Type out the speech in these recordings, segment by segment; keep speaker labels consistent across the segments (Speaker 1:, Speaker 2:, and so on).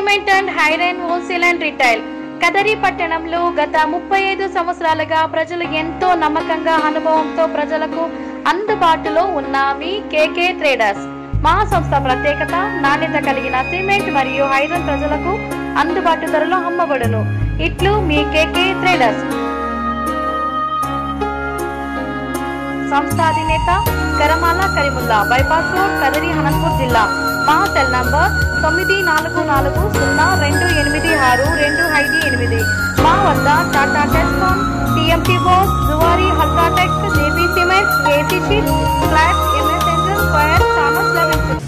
Speaker 1: Cement and iron wholesale and retail Kadiri పట్టణంలో గత 35 సంవత్సరాలుగా ప్రజలు ఎంతో నమ్మకంగా అనుభవంతో ప్రజలకు అందుబాటులో ఉన్న మీ కేకే ట్రేడర్స్. మా సంస్థ ప్రత్యేకత నాణ్యత కలిగిన సిమెంట్ మరియు ఐరన్ ప్రజలకు అందుబాటు ధరలో అమ్మబడును. ఇట్లు మీ కేకే ట్రేడర్స్. సంస్థ అధినేత కరమాల కరీముల్లా, బైపాస్ రోడ్, కదరి, అనంతపూర్ జిల్లా. మా సెల్ నంబర్ 9442286258. మా వద్ద Tata Tiscon, TMT bars, Zuari, UltraTech, JB cement, AC sheet, flat, MS ఎంజిన్, ఫైర్ ఛానల్స్ లభించును.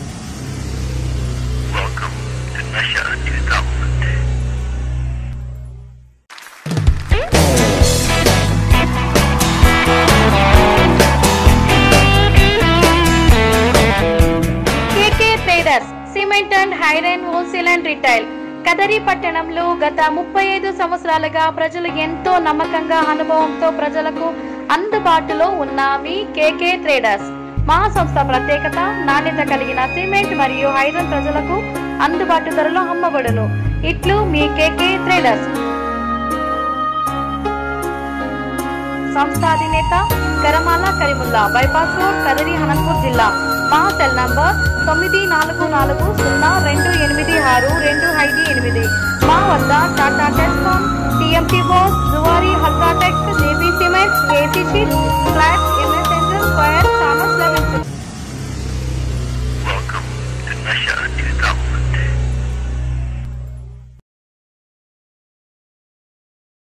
Speaker 1: Cement and iron wholesale and retail Kadiri పట్టణంలో గత 35 సంవత్సరాలుగా ప్రజలు ఎంతో నమ్మకంగా అనుభవంతో ప్రజలకు అందుబాటులో ఉన్న మీ కేకే ట్రేడర్స్. మా సంస్థ ప్రత్యేకత నాణ్యత కలిగిన సిమెంట్ మరియు ఐరన్ ప్రజలకు అందుబాటు ధరలో అమ్మబడును. ఇట్లు మీ కేకే ట్రేడర్స్. సంస్థ అధినేత కరమాల కరీముల్లా, బైపాస్ రోడ్, కదరి, అనంతపూర్ జిల్లా. మా సెల్ నంబర్ 9442286258. మా వద్ద Tata Tiscon, TMT bars, Zuari, UltraTech, JB cement, AC sheet, flat, MS ఎంజిన్, ఫైర్ ఛానల్స్ లభించును.